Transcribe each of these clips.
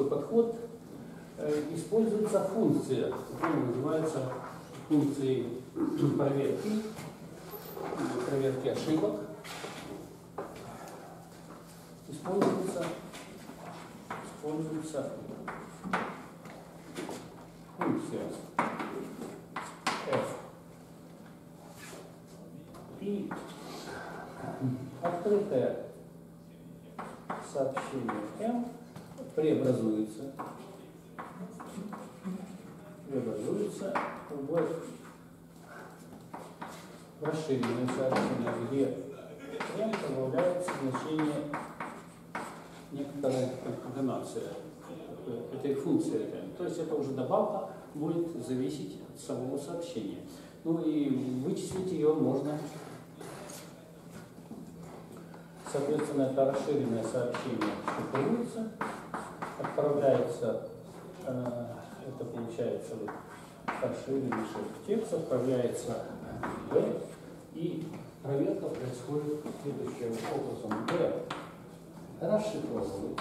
подход. Используется функция, которая называется функцией проверки ошибок. Используется функция f. И открытое сообщение m преобразуется в расширенное сообщение, где m добавляется значение некоторая комбинация этой функции m. То есть это уже добавка будет зависеть от самого сообщения. Ну и вычислить ее можно. Соответственно, это расширенное сообщение шифруется, отправляется, это получается вот расширенный шифр текста, отправляется в, и проверка происходит следующим образом. В расшифровывает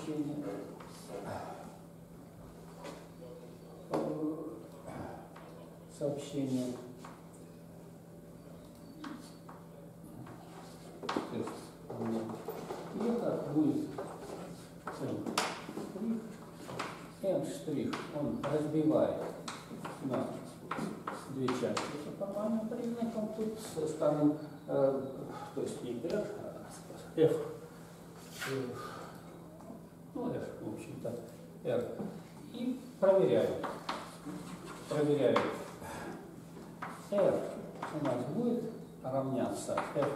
сообщение. И это будет M', он разбивает на две части это формальное предметом, тут ставим, то есть не R, а F, ну F, в общем-то, R, и проверяем. R у нас будет равняться F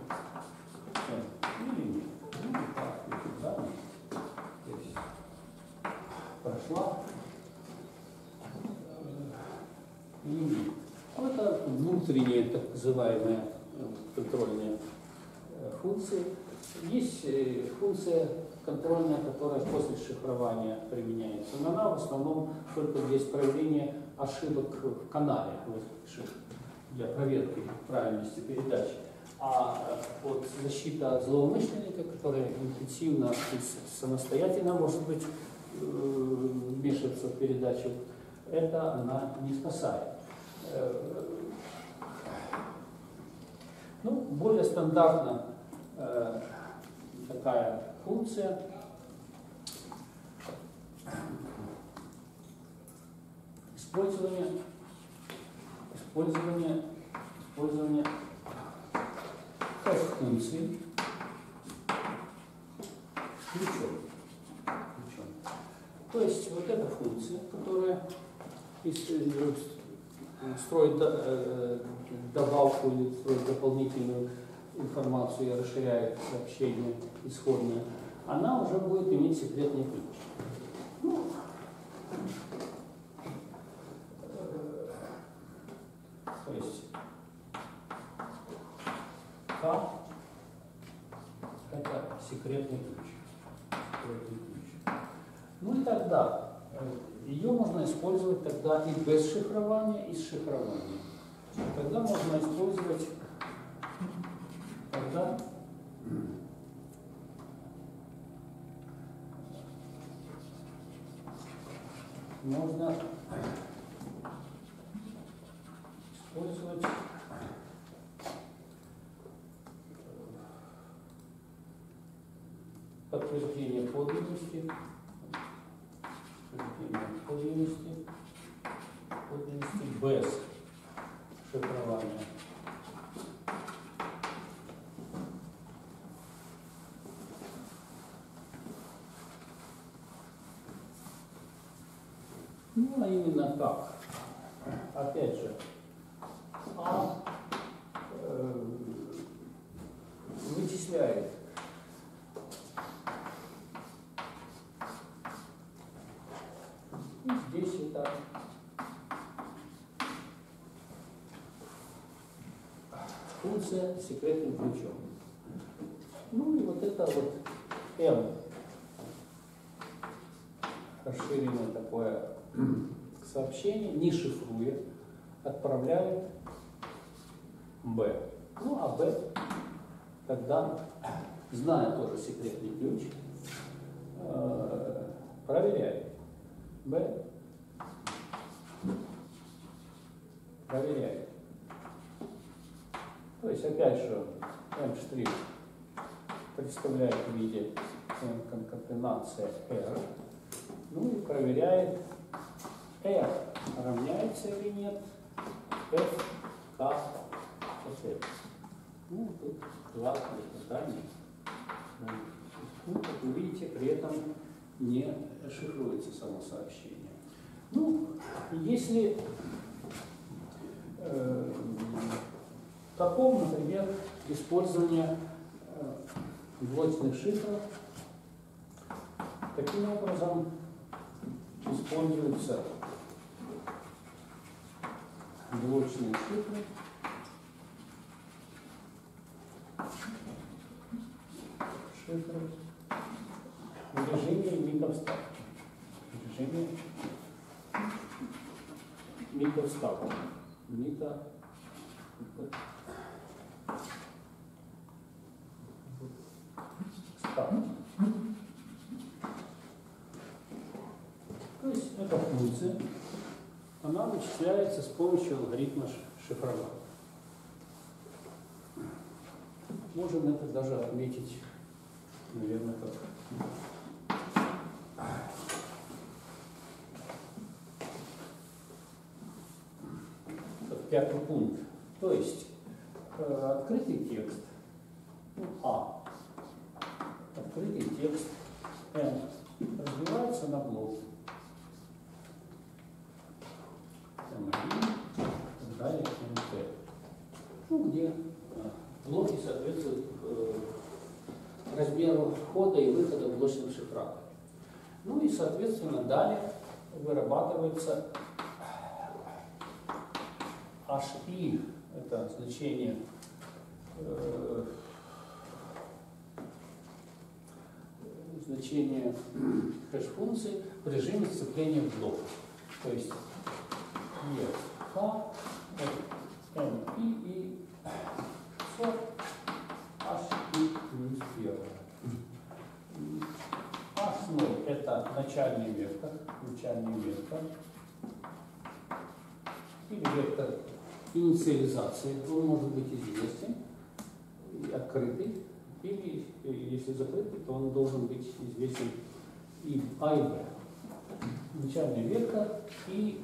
или нет. Прошла лимит. Это внутренние так называемые контрольные функции. Есть функция контрольная, которая после шифрования применяется. Но она в основном только для исправления ошибок в канале для проверки правильности передачи. А вот защита от злоумышленника, которая интенсивно и самостоятельно может быть вмешиваться в передачу, это она не спасает. Ну, более стандартна такая функция. Использование функции ключом. То есть вот эта функция, которая строит добавку или строит дополнительную информацию и расширяет сообщение исходное, она уже будет иметь секретный ключ. Ну, то есть К – это секретный ключ. Ну и тогда ее можно использовать тогда и без шифрования, и с шифрованием. Тогда можно использовать подтверждение подлинности без шифрования. Ну, а именно так. Опять же, вычисляет здесь это функция с секретным ключом. Ну и вот это вот M, расширенное такое сообщение, не шифруя, отправляет B. Ну а B тогда, зная тоже секретный ключ, проверяет. B проверяет. То есть, опять же, M' представляет в виде конкатенация R. Ну и проверяет, R равняется или нет F, K, F. Ну, тут два испытания. Ну, как вы видите, при этом не шифруется само сообщение. Ну, если таком, например, использование блочных шифров, таким образом используются блочные шифры в режиме микровставки. В режиме микровставки. То есть эта функция, она вычисляется с помощью алгоритма шифрования. Можем это даже отметить, наверное, как пятый пункт. То есть открытый текст, открытый текст N разбивается на блок M1 и так далее, MT. Ну, где блоки соответствуют размеру входа и выхода блочного шифратора. Ну и, соответственно, далее вырабатывается HI, это значение хэш-функции в режиме сцепления в блок. То есть EFK, MI и все HI плюс 1. H0 это начальный вектор, или вектор инициализации, он может быть известен, открытый, или если закрытый, то он должен быть известен и А и Б. Начальный вектор и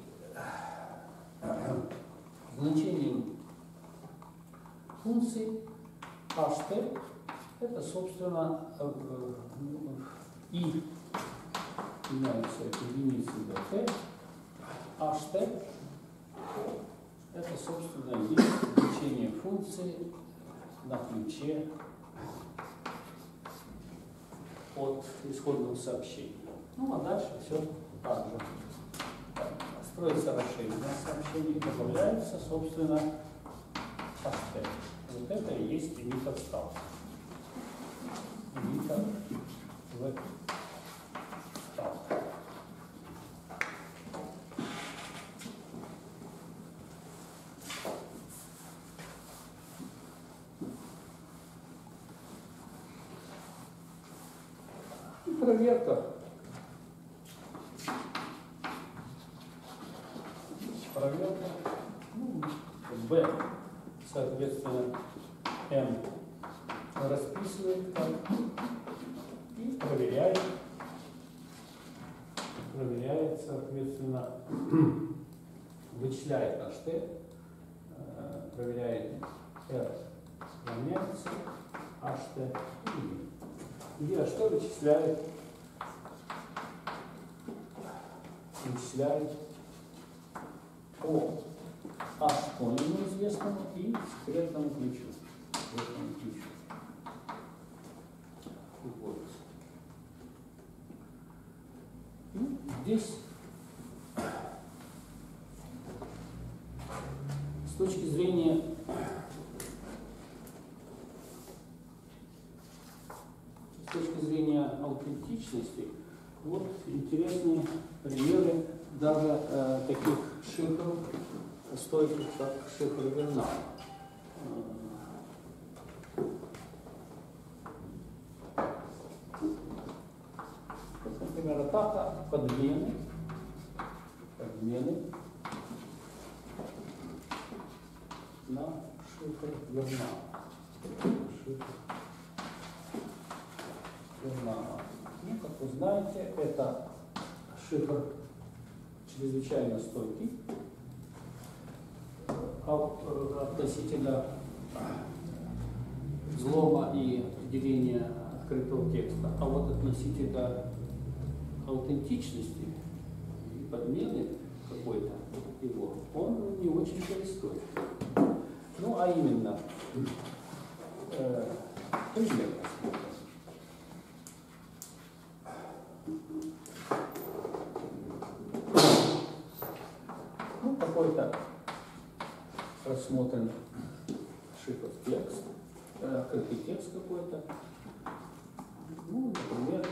значением функции HT это, собственно, и меняется единицы до T, HT это, собственно, есть значение функции на ключе от исходного сообщения. Ну, а дальше все так же. Строится расширенное сообщение, добавляется, собственно, HT. Вот это и есть эмиттер ставка. Эмиттер в ставка. Проверка. Ну, B, соответственно, M расписывает так, и проверяет, соответственно, вычисляет HT, проверяет R равняется HT, где HT вычисляет по H-полному известному и секретному ключу. Вот. Ну, здесь с точки зрения аутентичности, вот интересные примеры даже таких шифров, стойких, как шифр Вернау. Например, атака подмены на шифр Вернама. Ну, как вы знаете, это шифр чрезвычайно стойкий относительно взлома и деления открытого текста. А вот относительно аутентичности и подмены какой-то его, он не очень-то и стоит. Ну, а именно, пример. Ну, какой-то рассмотрен шифр текст, открытый текст какой-то. Ну, например,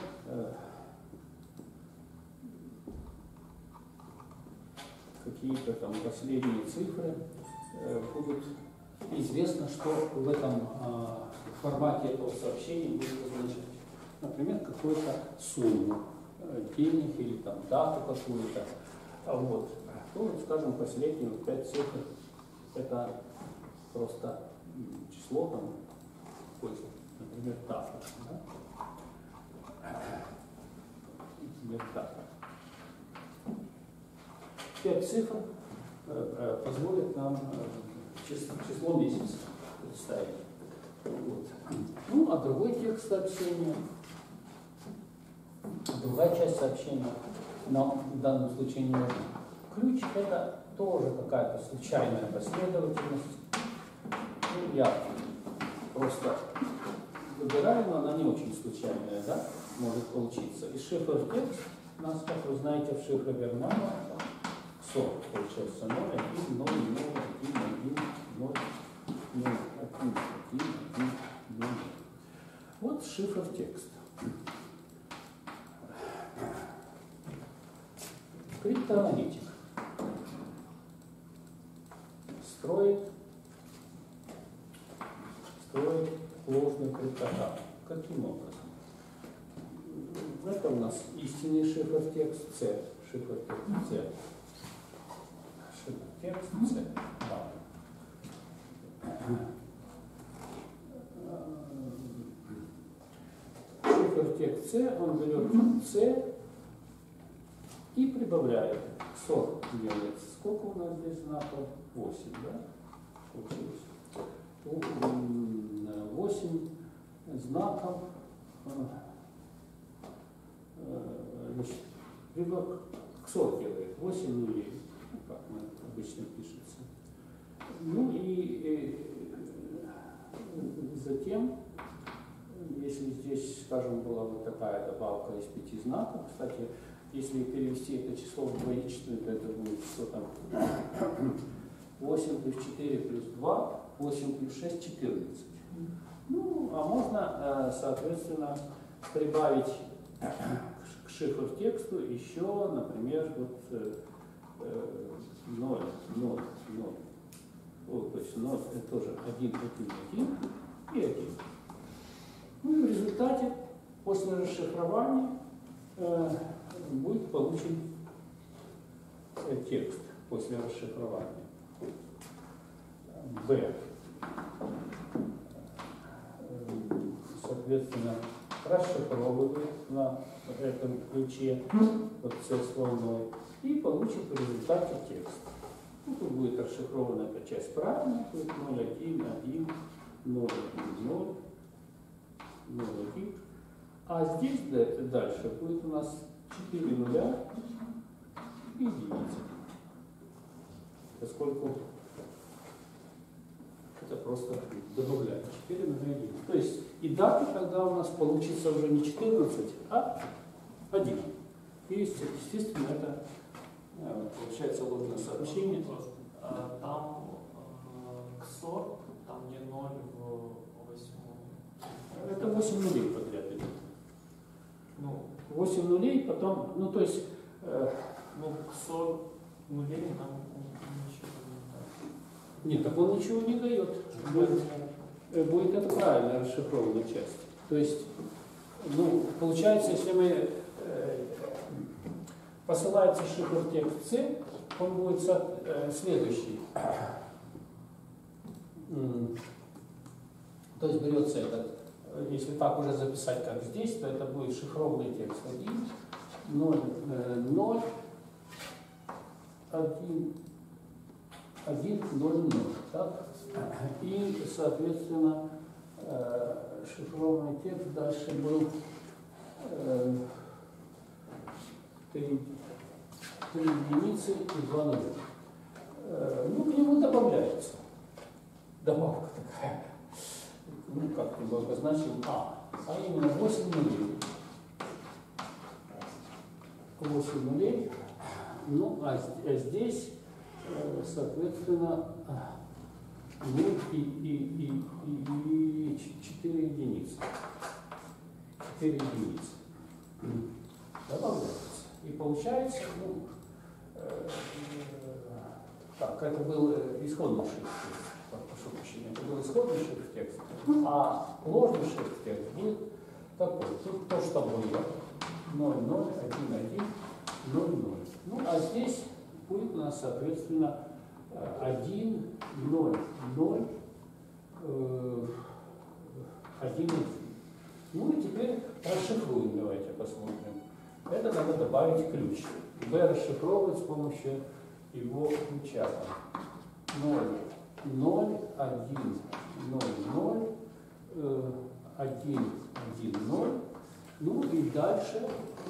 какие-то там последние цифры будут. Известно, что в этом формате этого сообщения будет означать, например, какую-то сумму денег или там дату какую-то. Вот. Ну, скажем, последние 5 цифр это просто число там какое-то, например, дата. Да? Например, дата. 5 цифр позволит нам число месяца представить. Вот. Ну, а другой текст сообщения, другая часть сообщения, но в данном случае не важно. Ключ — это тоже какая-то случайная последовательность. Ну, я просто выбираю, но она не очень случайная, да, может получиться. И шифр текст у нас, как вы знаете, в шифре Вернама получается 0, 1, 0, 0, 1, 1, 0, 0, 1, 1, 1, 0. Вот шифр текста. Криптоаналитик строит ложный криптограф. Каким образом? Это у нас истинный шифр текст C. Шифр текст C. Шифр текст C. Да. Шифр текст C, он берет C и прибавляет. 40 делает. Сколько у нас здесь знаков? 8, да? 8 знаков. Значит, XOR делает 8 нулей, ну, как мы обычно пишется. Ну и затем, если здесь, скажем, была вот такая добавка из 5 знаков, кстати, если перевести это число в двоичное, то это будет что там 8 плюс 4 плюс 2, 8 плюс 6, 14. Ну, а можно, соответственно, прибавить к шифр тексту еще, например, вот 0, 0, 0. Вот, то есть 0 это тоже 1, 1, 1 и 1. Ну и в результате, после расшифрования, будет получен текст после расшифрования. B. Соответственно, расшифровывает на этом ключе вот C с волной и получит в результате текст. Ну, тут будет расшифрована эта часть правильно, будет 0, 1, 1, 0, 1, 0, 0, 1. А здесь дальше будет у нас 4 нуля и единица. Поскольку это просто добавляем 4 нуля и единица. То есть и дата тогда у нас получится уже не 14, а 1. И естественно это получается ложное сообщение. Там XOR, там не 0 в 8. Это 8 нулей подряд идет. Ну, 8 нулей, потом, ну то есть... ну, XOR нулей нам ничего не Нет, дает. так он ничего не дает. Будет это правильно расшифрованная часть. То есть, ну, получается, если мы посылается шифр текст C, он будет следующий. То есть берется этот, если так уже записать, как здесь, то это будет шифрованный текст 1, 0, 0, 1, 1, 0, 0. Так? И, соответственно, шифрованный текст дальше был 3 единицы и 2 нуля. Ну, к нему добавляется. Добавка такая. Ну, как его обозначим? А именно 8 нулей. 8 нулей. Ну, а здесь, соответственно, 0 и 4 единицы. 4 единицы. Добавляется. И получается, ну, так, это был исходный шрифт, прошу прощения, это был исходный шрифт текста, а ложный шрифт текст будет такой. Тут то, что было 0, 0, 1, 1, 0, 0. Ну, а здесь будет у нас, соответственно, 1, 0, 0, 1, 1. Ну и теперь расшифруем, давайте посмотрим. Это надо добавить ключ. B расшифровывать с помощью его ключа. 0, 0, 1, 0, 0, 1, 1, 0. Ну и дальше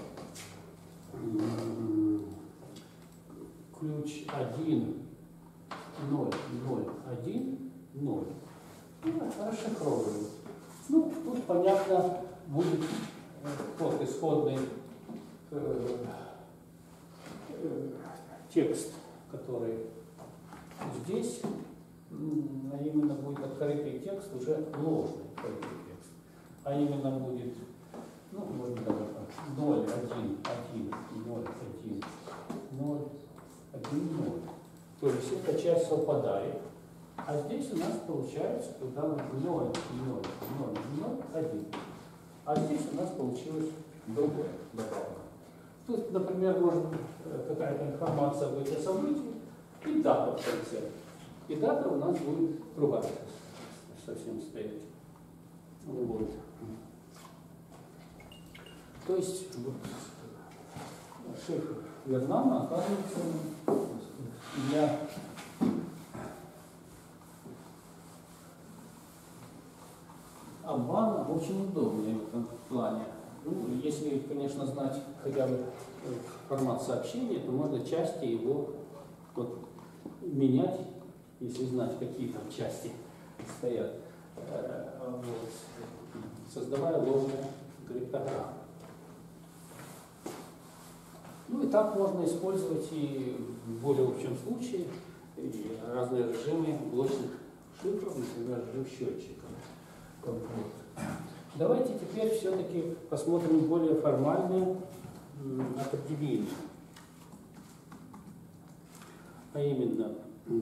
ключ 1, 0, 0, 1, 0. Расшифровываем. Ну, тут понятно будет тот исходный текст, который здесь, а именно будет открытый текст, уже ложный открытый текст. А именно будет, ну, может быть, 0, 1, 1, 0, 1, 0, 1, 0. То есть эта часть совпадает. А здесь у нас получается, когда мы 0, 0, 0, 0, 1. А здесь у нас получилось другое добавка. Тут, например, может какая-то информация быть о событии и дата в конце. И дата у нас будет другая совсем стоять. Вот. То есть вот, шифр Вернана оказывается для обмана очень удобный в этом плане. Ну, если, конечно, знать хотя бы формат сообщения, то можно части его вот, менять, если знать, какие там части стоят, вот, создавая ложные криптограммы. Ну и так можно использовать и в более общем случае и разные режимы блочных шифров, например, режим счетчика. Вот. Давайте теперь все-таки посмотрим более формальные определения. А именно,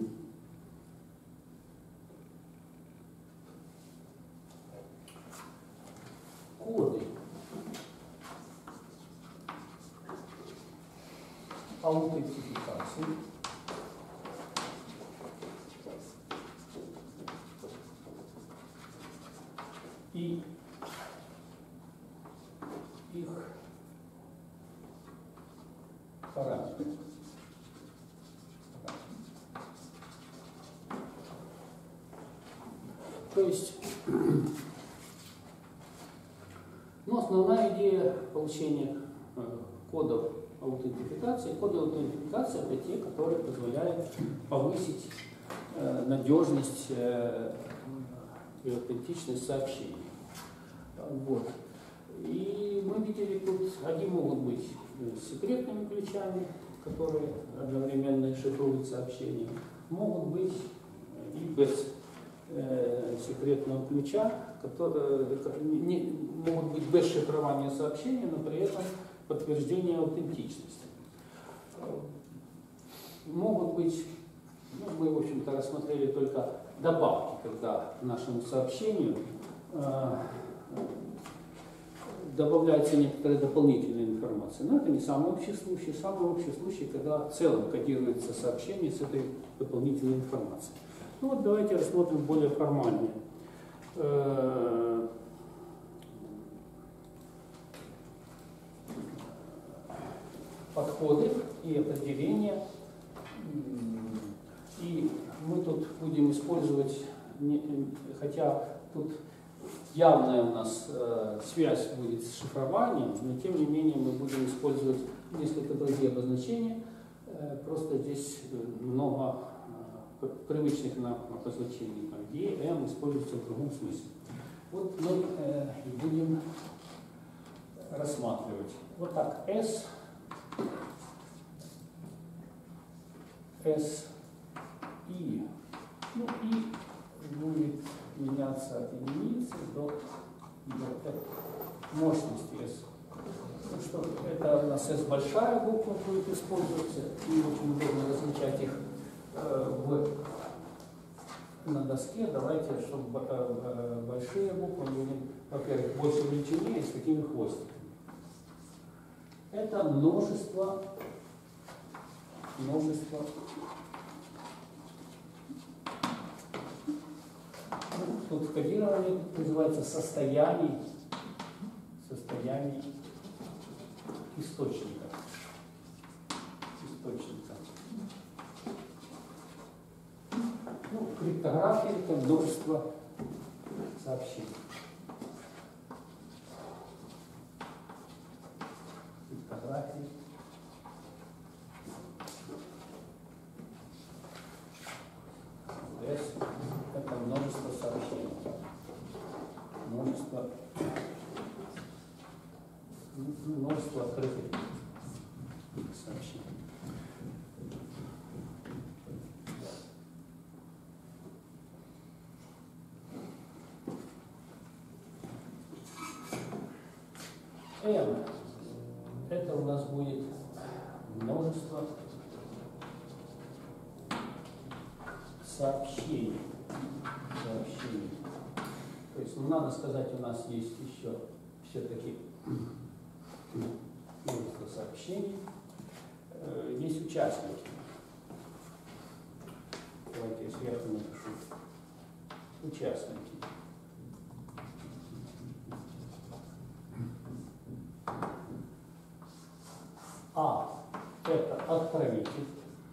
коды аутентификации и их параметры. То есть, ну, основная идея получения кодов аутентификации. Коды аутентификации — это те, которые позволяют повысить надежность и аутентичность сообщений. Вот. И мы видели тут, они могут быть секретными ключами, которые одновременно шифруют сообщения, могут быть и без секретного ключа, которые могут быть без шифрования сообщения, но при этом подтверждение аутентичности. Могут быть, ну, мы, в общем-то, рассмотрели только добавки, когда нашему сообщению добавляется некоторая дополнительная информация. Но это не самый общий случай. Самый общий случай, когда в целом кодируется сообщение с этой дополнительной информацией. Ну вот давайте рассмотрим более формальные подходы и определения. И мы тут будем использовать, хотя тут явная у нас связь будет с шифрованием, но тем не менее мы будем использовать несколько другие обозначения. Просто здесь много привычных нам обозначений. E, M используются в другом смысле. Вот мы и будем рассматривать. Вот так S, S, I. Ну, и будет меняться от единицы до мощности S. Ну, что это у нас S большая буква будет использоваться, и очень удобно различать их на доске. Давайте, чтобы большие буквы были, во-первых, больше величине и с такими хвостиками. Это множество тут в кодировании называется состояний источника. Ну, криптография — это множество сообщений. Криптография. S — это множество сообщений. Множество открытых сообщений. M — это у нас будет множество сообщений. То есть, надо сказать, у нас есть еще все-таки множество сообщений. Есть участники. Давайте я сверху напишу. Участники. А – это отправитель.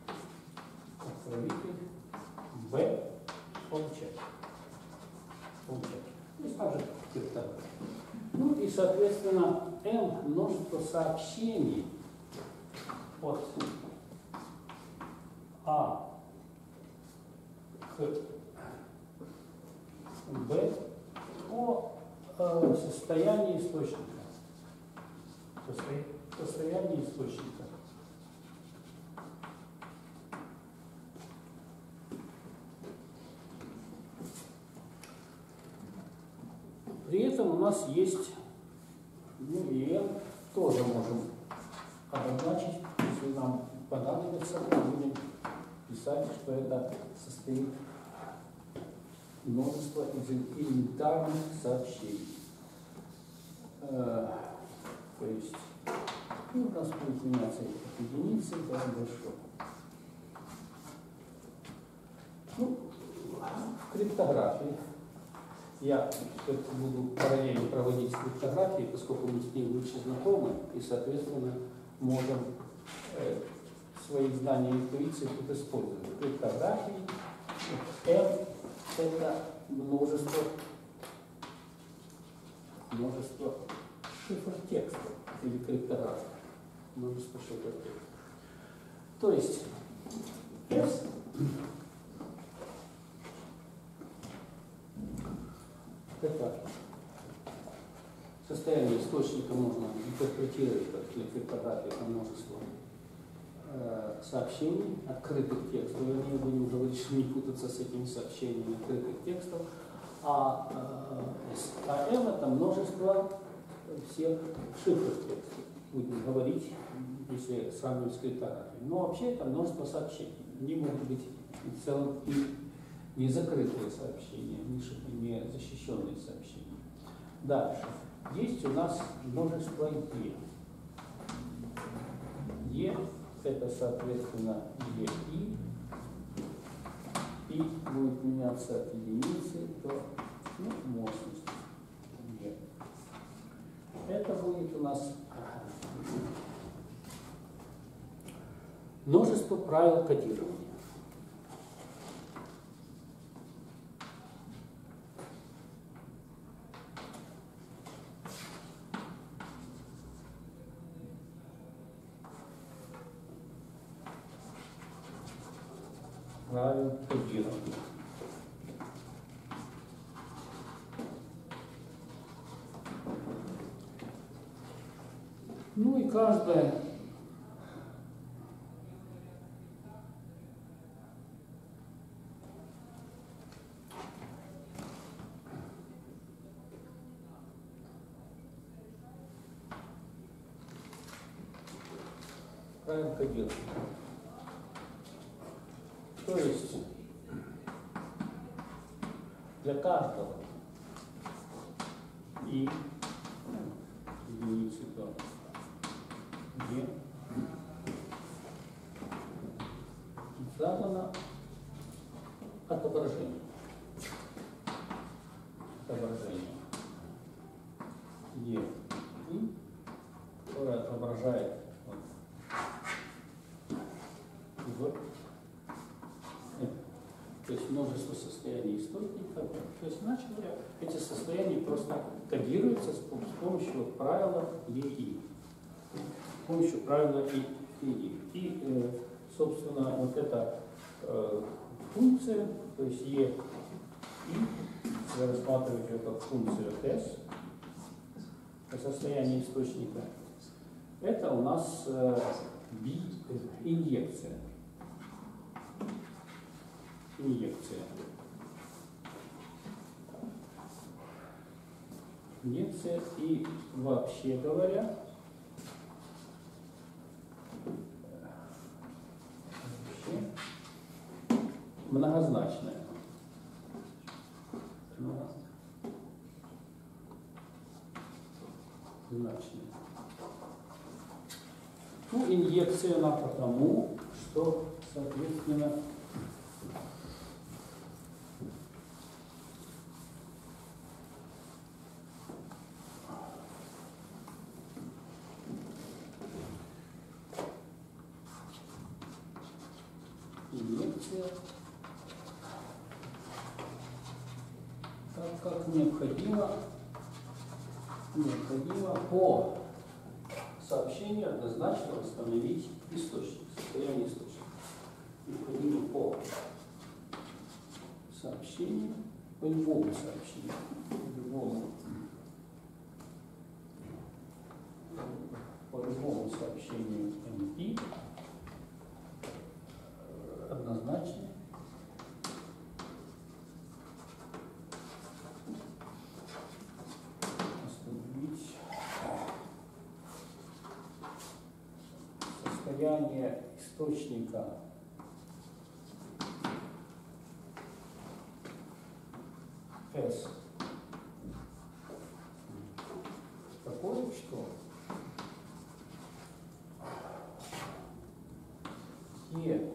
Б – получатель. То есть также криптография. Ну и, соответственно, М – множество сообщений от А к Б о состоянии источника. Состояние источника. При этом у нас есть, ну и M тоже можем обозначить, если нам понадобится, мы будем писать, что это состоит множество из элементарных сообщений. То есть, ну, у нас будет меняться от единицы до большого. Ну, в криптографии я буду параллельно проводить с криптографией, поскольку мы с ней лучше знакомы, и, соответственно, можем свои знания и интуиции тут использовать. В криптографии M – это множество шифр-текстов или криптографии. Множество шифр-текстов. То есть S это состояние источника можно интерпретировать как для криптографии, это множество сообщений, открытых текстов. Вернее, будем говорить, что не путаться с этими сообщениями открытых текстов. А M это множество всех шифров текстов. Будем говорить, если сравнивать с криптографией. Но вообще это множество сообщений. Они могут быть в целом и не закрытые сообщения, не защищенные сообщения. Дальше. есть у нас множество Е. Е это, соответственно, ЕИ. И будет меняться от единицы до мощности. Е. Это будет у нас множество правил кодирования. Правил кодирования. Ну и каждое правил кодирования. То есть для каждого и единицы до Е задано отображение. Е и, которое отображает то есть множество состояний источника. То есть, иначе говоря, эти состояния просто кодируются с помощью правила ЕИ. С помощью правила ЕИ. И, собственно, вот эта функция, то есть ЕИ, вы рассматриваете ее как функцию S, состояние источника, это у нас инъекция. Инъекция и вообще говоря, многозначная. Ну, инъекция она потому, что, соответственно, так как необходимо по сообщению однозначно восстановить источник, состояние источника. Необходимо по сообщению, по любому сообщению, по любому сообщению MP однозначно восстановить состояние источника S такое, что E,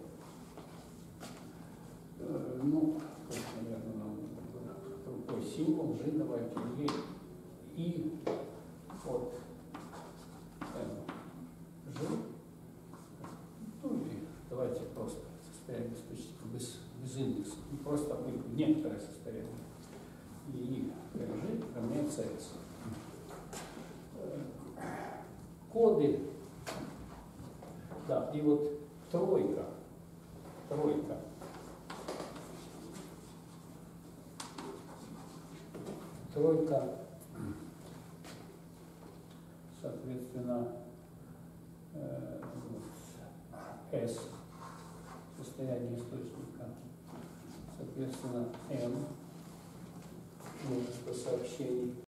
ну, наверное, нам другой символ, G, давайте, E, и от M, G, ну и давайте просто состояние источника без индекса, просто некоторое состояние. И G равняется S. Коды, да, и вот тройка, соответственно, S, состояние источника, соответственно, M, множество сообщений,